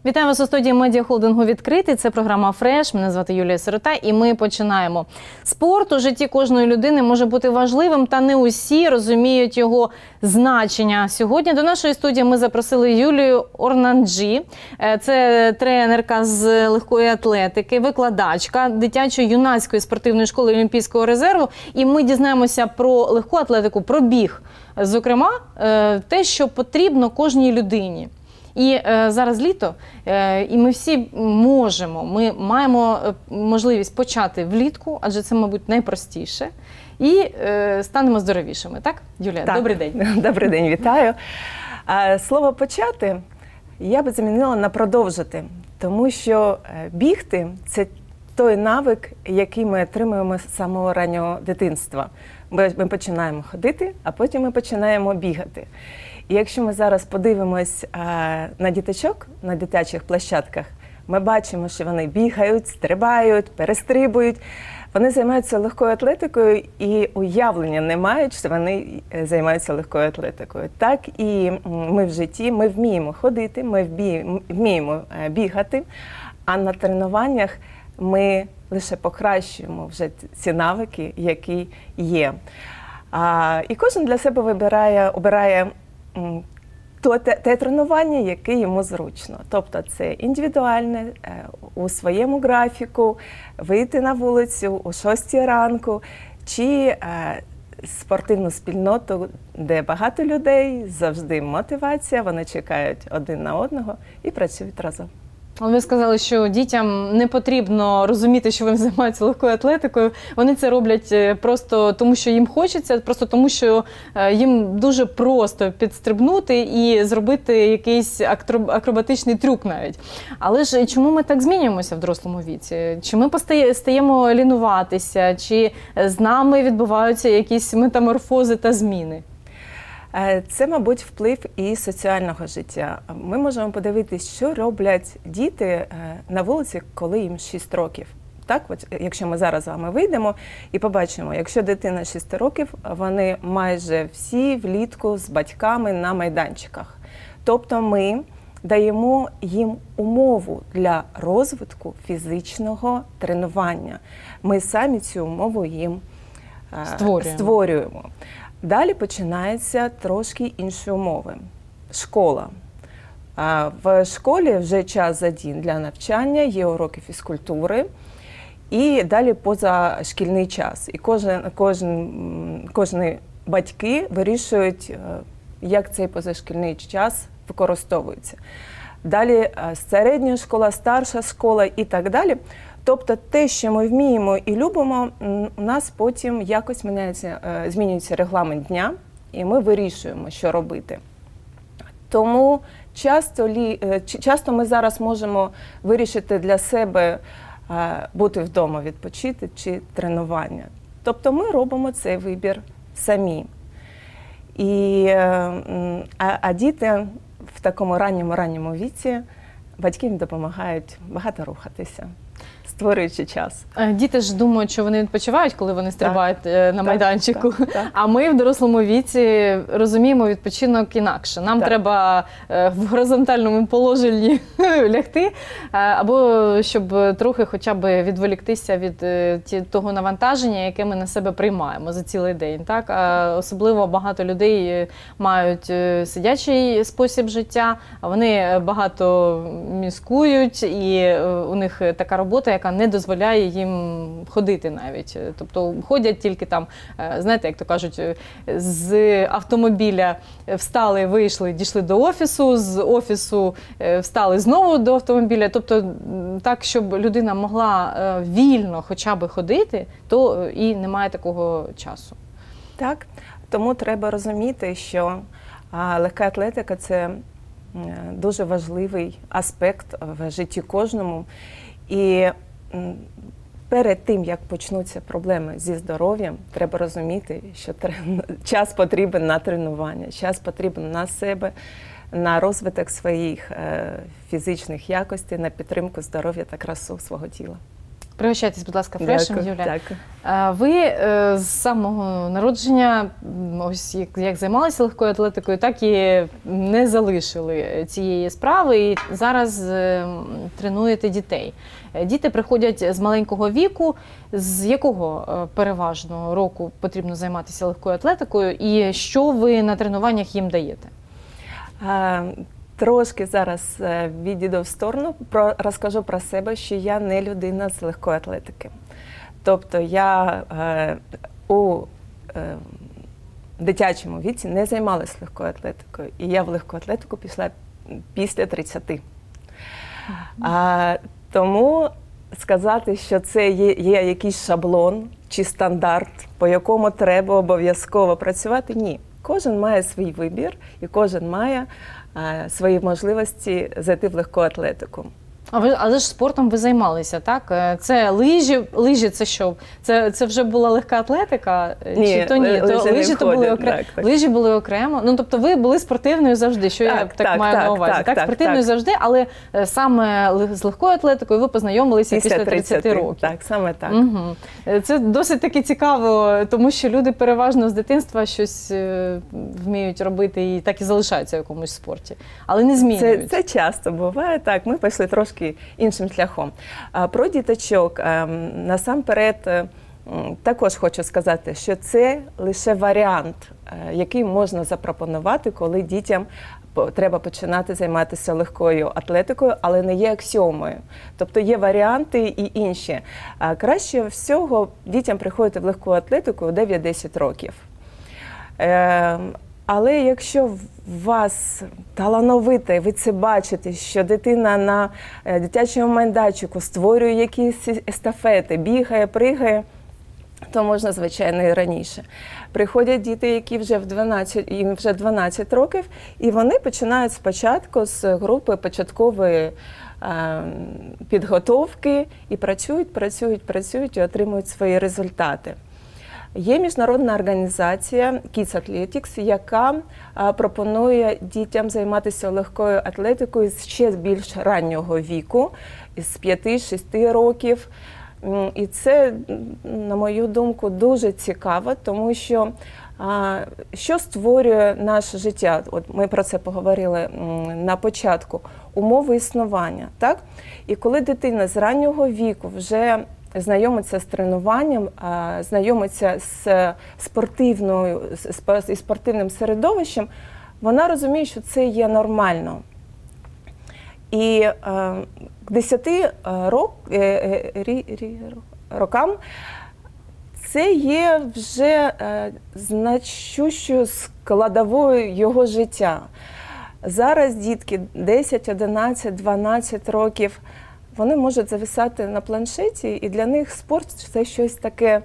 Вітаю вас у студії медіахолдингу «Відкритий». Це програма «Фреш». Мене звати Юлія Сирота і ми починаємо. Спорт у житті кожної людини може бути важливим, та не усі розуміють його значення. Сьогодні до нашої студії ми запросили Юлію Орнанджі. Це тренерка з легкої атлетики, викладачка дитячо-юнацької спортивної школи Олімпійського резерву. І ми дізнаємося про легку атлетику, про біг. Зокрема, те, що потрібно кожній людині. І зараз літо, і ми всі ми маємо можливість почати влітку, адже це, мабуть, найпростіше, і станемо здоровішими. Так, Юлія? Так. Добрий день. Добрий день, вітаю. Слово «почати» я би замінила на «продовжити», тому що бігти – це той навик, який ми отримуємо з самого раннього дитинства. Ми починаємо ходити, а потім ми починаємо бігати. І якщо ми зараз подивимось на діточок на дитячих площадках, ми бачимо, що вони бігають, стрибають, перестрибують. Вони займаються легкою атлетикою і уявлення не мають, що вони займаються легкою атлетикою. Так і ми в житті, ми вміємо ходити, ми вміємо бігати, а на тренуваннях ми лише покращуємо вже ці навики, які є. І кожен для себе обирає те тренування, яке йому зручно. Тобто це індивідуальне, у своєму графіку, вийти на вулицю о 6 ранку, чи спортивну спільноту, де багато людей, завжди мотивація, вони чекають один на одного і працюють разом. Ви сказали, що дітям не потрібно розуміти, що вони займаються легкою атлетикою. Вони це роблять просто тому, що їм хочеться, просто тому, що їм дуже просто підстрибнути і зробити якийсь акробатичний трюк навіть. Але ж чому ми так змінюємося в дорослому віці? Чи ми стаємо лінуватися, чи з нами відбуваються якісь метаморфози та зміни? Це, мабуть, вплив і соціального життя. Ми можемо подивитися, що роблять діти на вулиці, коли їм 6 років. Так, от, якщо ми зараз з вами вийдемо і побачимо, якщо дитина 6 років, вони майже всі влітку з батьками на майданчиках. Тобто ми даємо їм умову для розвитку фізичного тренування. Ми самі цю умову їм створюємо. Далі починаються трошки інші умови. Школа. В школі вже час задін для навчання, є уроки фізкультури і далі позашкільний час. І кожні батьки вирішують, як цей позашкільний час використовується. Далі середня школа, старша школа і так далі. Тобто те, що ми вміємо і любимо, у нас потім якось змінюється регламент дня, і ми вирішуємо, що робити. Тому часто ми зараз можемо вирішити для себе бути вдома, відпочити чи тренування. Тобто ми робимо цей вибір самі. А діти в такому ранньому віці, батьки їм допомагають багато рухатися, створюючи час. Діти ж думають, що вони відпочивають, коли вони стрибають на майданчику. Так. А ми в дорослому віці розуміємо відпочинок інакше. Нам треба в горизонтальному положенні лягти, або щоб трохи хоча б відволіктися від того навантаження, яке ми на себе приймаємо за цілий день. Так? Особливо багато людей мають сидячий спосіб життя, а вони багато міскують, і у них така робота, яка не дозволяє їм ходити навіть. Тобто ходять тільки там, знаєте, як то кажуть, з автомобіля встали, вийшли, дійшли до офісу, з офісу встали знову до автомобіля. Тобто так, щоб людина могла вільно хоча б ходити, то і немає такого часу. Так, тому треба розуміти, що легка атлетика – це дуже важливий аспект в житті кожному. І перед тим, як почнуться проблеми зі здоров'ям, треба розуміти, що час потрібен на тренування, час потрібен на себе, на розвиток своїх фізичних якостей, на підтримку здоров'я та красу свого тіла. Пригощайтесь, будь ласка, фрешем, Юля. Дякую. Ви з самого народження, ось як займалися легкою атлетикою, так і не залишили цієї справи, і зараз тренуєте дітей. Діти приходять з маленького віку. З якого переважно року потрібно займатися легкою атлетикою, і що ви на тренуваннях їм даєте? Трошки зараз відійду в сторону, розкажу про себе, що я не людина з легкої атлетики. Тобто я у дитячому віці не займалася легкою атлетикою, і я в легку атлетику пішла після 30. Тому сказати, що це є якийсь шаблон чи стандарт, по якому треба обов'язково працювати, ні. Кожен має свій вибір і кожен має свої можливості зайти в легку атлетику. Але ж спортом ви займалися, так? Це лижі це що? Це вже була легка атлетика? Ні, чи то ні? Лижі то були окремо. Лижі були окремо. Ну, тобто ви були спортивною завжди, що я так маю на увазі. Так, спортивною завжди, але саме з легкою атлетикою ви познайомилися після 30 років. Так, саме так. Угу. Це досить таки цікаво, тому що люди переважно з дитинства щось вміють робити і так і залишаються в якомусь спорті, але не змінюють. Це часто буває, так. Ми пішли трошки іншим шляхом. Про діточок насамперед також хочу сказати, що це лише варіант, який можна запропонувати, коли дітям треба починати займатися легкою атлетикою, але не є аксіомою. Тобто є варіанти і інші. Краще всього дітям приходити в легку атлетику у 9-10 років. Але якщо у вас талановите, ви це бачите, що дитина на дитячому майданчику створює якісь естафети, бігає, пригає, то можна, звичайно, і раніше. Приходять діти, які їм вже 12 років, і вони починають спочатку з групи початкової підготовки і працюють і отримують свої результати. Є міжнародна організація Kids Athletics, яка пропонує дітям займатися легкою атлетикою з ще більш раннього віку, з 5-6 років. І це, на мою думку, дуже цікаво, тому що що створює наше життя? От ми про це поговорили на початку. Умови існування, так? І коли дитина з раннього віку вже знайомиться з тренуванням, знайомиться з спортивним середовищем, вона розуміє, що це є нормально. І к 10 рокам це є вже значущою складовою його життя. Зараз дітки 10, 11, 12 років, вони можуть зависати на планшеті, і для них спорт – це щось таке,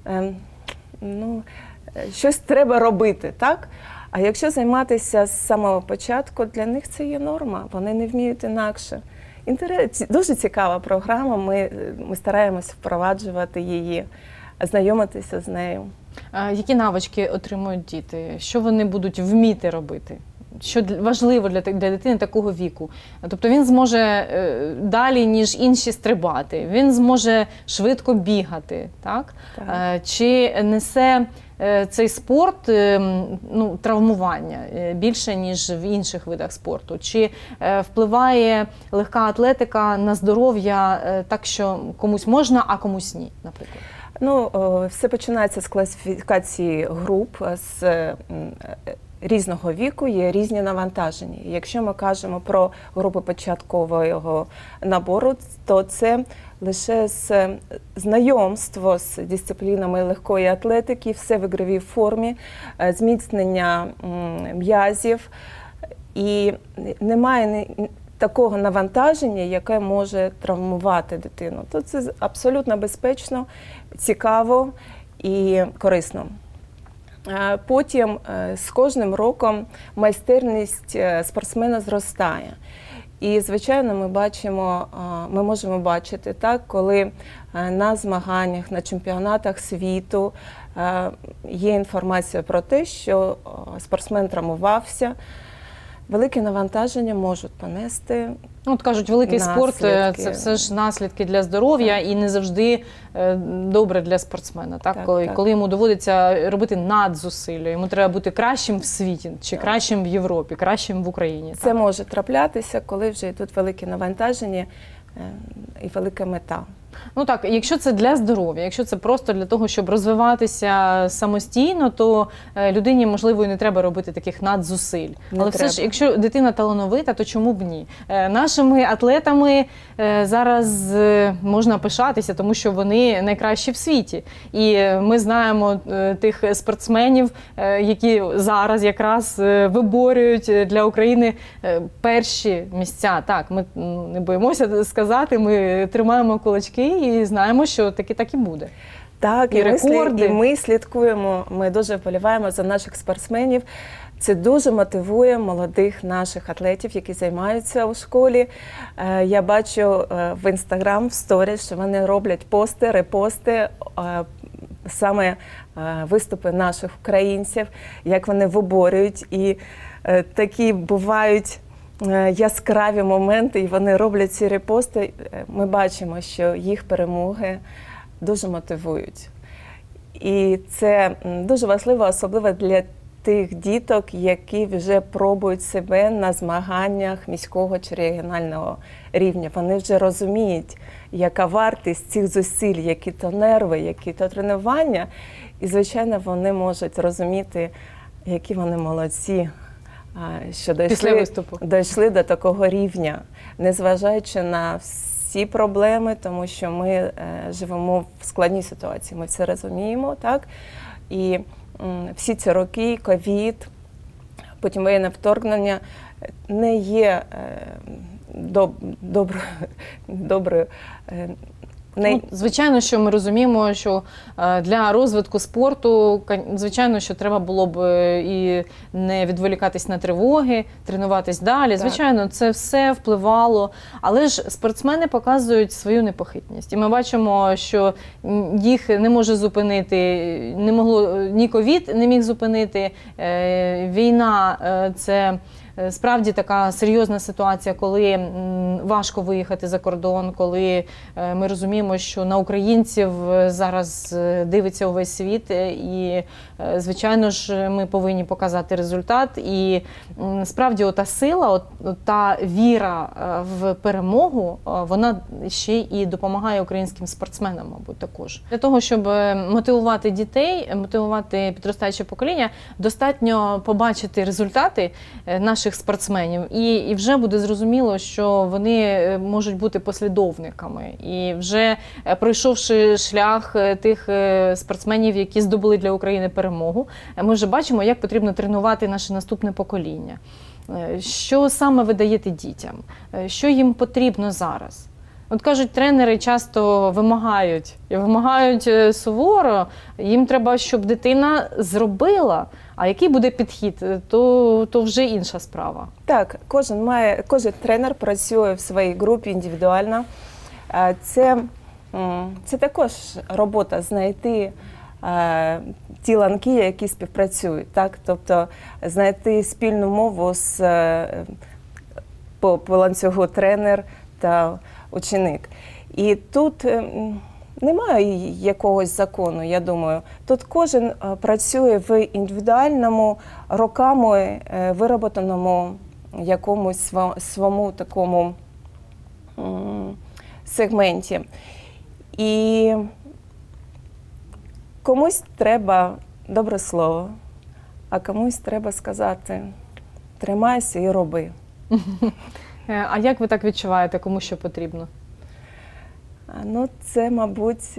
щось треба робити, так? А якщо займатися з самого початку, для них це є норма, вони не вміють інакше. Дуже цікава програма, ми стараємося впроваджувати її, знайомитися з нею. Які навички отримують діти? Що вони будуть вміти робити? Що важливо для дитини такого віку? Тобто він зможе далі, ніж інші, стрибати, він зможе швидко бігати, так? Чи несе цей спорт травмування більше, ніж в інших видах спорту? Чи впливає легка атлетика на здоров'я так, що комусь можна, а комусь ні, наприклад? Все починається з класифікації груп, з різного віку є різні навантаження. Якщо ми кажемо про групи початкового набору, то це лише знайомство з дисциплінами легкої атлетики, все в ігровій формі, зміцнення м'язів, і немає такого навантаження, яке може травмувати дитину. То це абсолютно безпечно, цікаво і корисно. Потім з кожним роком майстерність спортсмена зростає. І, звичайно, ми можемо бачити, так, коли на змаганнях, на чемпіонатах світу є інформація про те, що спортсмен травмувався, велике навантаження можуть понести От кажуть, великий спорт – це все ж наслідки для здоров'я і не завжди добре для спортсмена. Так? Коли йому доводиться робити надзусилля, йому треба бути кращим в світі, чи кращим в Європі, кращим в Україні. Це може траплятися, коли вже йдуть великі навантаження і велика мета. Ну так, якщо це для здоров'я, якщо це просто для того, щоб розвиватися самостійно, то людині, можливо, і не треба робити таких надзусиль. Але все ж, якщо дитина талановита, то чому б ні? Нашими атлетами зараз можна пишатися, тому що вони найкращі в світі. І ми знаємо тих спортсменів, які зараз якраз виборюють для України перші місця. Так, ми не боїмося сказати, ми тримаємо кулачки і знаємо, що таки так і буде. Так, і ми слідкуємо, ми дуже вболіваємо за наших спортсменів. Це дуже мотивує молодих наших атлетів, які займаються у школі. Я бачу в Інстаграм, в сторіс, що вони роблять пости, репости, саме виступи наших українців, як вони виборюють. І такі бувають яскраві моменти, і вони роблять ці репости. Ми бачимо, що їх перемоги дуже мотивують. І це дуже важливо, особливо для тих діток, які вже пробують себе на змаганнях міського чи регіонального рівня. Вони вже розуміють, яка вартість цих зусиль, які то нерви, які то тренування. І, звичайно, вони можуть розуміти, які вони молодці, що дійшли до такого рівня, незважаючи на всі проблеми, тому що ми живемо в складній ситуації, ми все розуміємо, так? І всі ці роки, ковід, потім воєнне вторгнення не є доброю. Звичайно, що ми розуміємо, що для розвитку спорту, звичайно, що треба було б і не відволікатись на тривоги, тренуватись далі. Звичайно, це все впливало. Але ж спортсмени показують свою непохитність. І ми бачимо, що їх не може зупинити, не могло, ні ковід не міг зупинити. Війна – це справді така серйозна ситуація, коли важко виїхати за кордон, коли ми розуміємо, що на українців зараз дивиться увесь світ, і, звичайно ж, ми повинні показати результат. І справді ота сила, та віра в перемогу, вона ще і допомагає українським спортсменам, мабуть, також. Для того, щоб мотивувати дітей, мотивувати підростаюче покоління, достатньо побачити результати наших спортсменів, і вже буде зрозуміло, що вони можуть бути послідовниками. І вже пройшовши шлях тих спортсменів, які здобули для України перемогу, ми вже бачимо, як потрібно тренувати наше наступне покоління. Що саме ви даєте дітям? Що їм потрібно зараз? От кажуть, тренери часто вимагають суворо, їм треба, щоб дитина зробила, а який буде підхід, то вже інша справа. Так, кожен тренер працює в своїй групі індивідуально. Це також робота знайти ті ланки, які співпрацюють, так? Тобто знайти спільну мову по ланцюгу тренер та ученик. І тут немає якогось закону, я думаю. Тут кожен працює в індивідуальному, роками вироботаному якомусь своєму такому сегменті. І комусь треба добре слово, а комусь треба сказати «тримайся і роби». А як ви так відчуваєте, кому що потрібно? Ну, це, мабуть,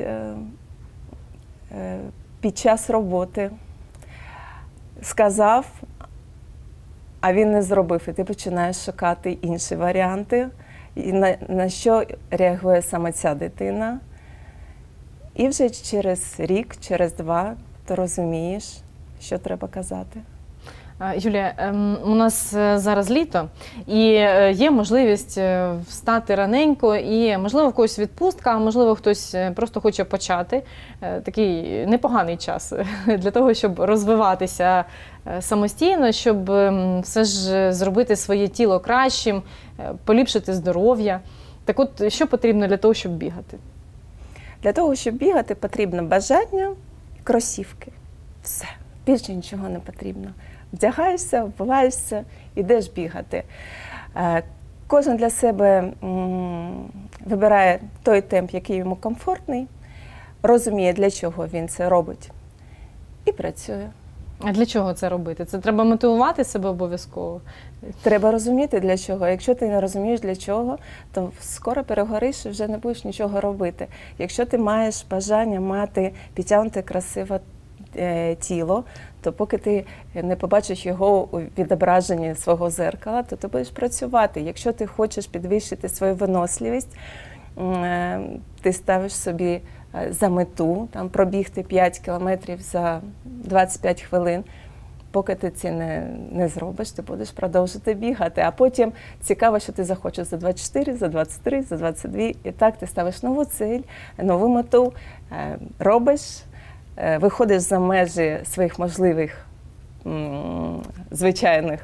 під час роботи сказав, а він не зробив, і ти починаєш шукати інші варіанти, і на що реагує саме ця дитина. І вже через рік, через два ти розумієш, що треба казати. Юлія, у нас зараз літо, і є можливість встати раненько, і, можливо, в когось відпустка, а можливо, хтось просто хоче почати. Такий непоганий час для того, щоб розвиватися самостійно, щоб все ж зробити своє тіло кращим, поліпшити здоров'я. Так от, що потрібно для того, щоб бігати? Для того, щоб бігати, потрібно бажання, кросівки. Все. Більше нічого не потрібно. Вдягаєшся, вбиваєшся, йдеш бігати. Кожен для себе вибирає той темп, який йому комфортний, розуміє, для чого він це робить, і працює. А для чого це робити? Це треба мотивувати себе обов'язково? Треба розуміти, для чого. Якщо ти не розумієш, для чого, то скоро перегориш і вже не будеш нічого робити. Якщо ти маєш бажання мати підтягнуте, красиве тіло, то поки ти не побачиш його у відображенні свого зеркала, то ти будеш працювати. Якщо ти хочеш підвищити свою виносливість, ти ставиш собі за мету там, пробігти 5 кілометрів за 25 хвилин. Поки ти це не зробиш, ти будеш продовжувати бігати. А потім цікаво, що ти захочеш за 24, за 23, за 22. І так ти ставиш нову ціль, нову мету, робиш, виходиш за межі своїх можливих звичайних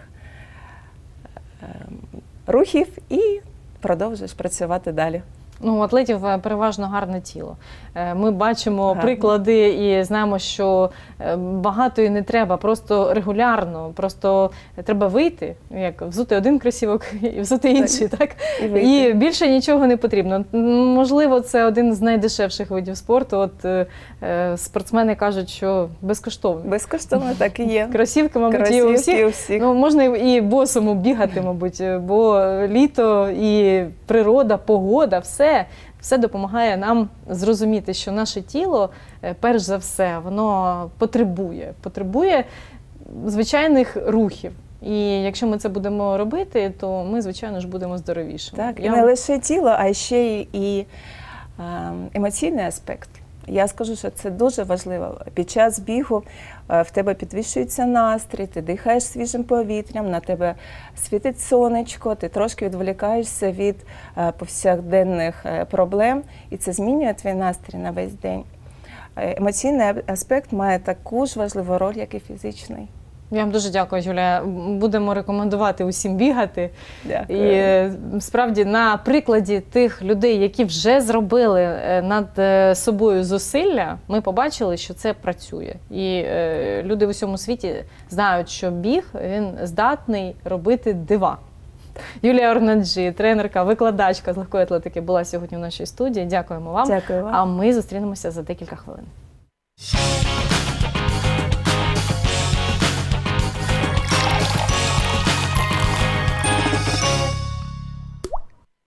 рухів і продовжуєш працювати далі. Ну, у атлетів переважно гарне тіло. Ми бачимо приклади і знаємо, що багато і не треба, просто регулярно, просто треба вийти, як взути один кросівок і взути інший, так? І більше нічого не потрібно. Можливо, це один з найдешевших видів спорту. От спортсмени кажуть, що безкоштовно. Безкоштовно, так і є. Кросівки, мабуть, є у всіх. Ну, можна і босому бігати, мабуть, бо літо і природа, погода, все допомагає нам зрозуміти, що наше тіло, перш за все, воно потребує звичайних рухів. І якщо ми це будемо робити, то ми, звичайно ж, будемо здоровішими. Так, і не лише тіло, а ще і емоційний аспект. Я скажу, що це дуже важливо. Під час бігу в тебе підвищується настрій, ти дихаєш свіжим повітрям, на тебе світить сонечко, ти трошки відволікаєшся від повсякденних проблем, і це змінює твій настрій на весь день. Емоційний аспект має таку ж важливу роль, як і фізичний. Я вам дуже дякую, Юлія. Будемо рекомендувати усім бігати. Дякую. І справді на прикладі тих людей, які вже зробили над собою зусилля, ми побачили, що це працює. І люди в усьому світі знають, що біг, він здатний робити дива. Юлія Орнаджі, тренерка, викладачка з легкої атлетики, була сьогодні в нашій студії. Дякуємо вам. Дякую вам. А ми зустрінемося за декілька хвилин.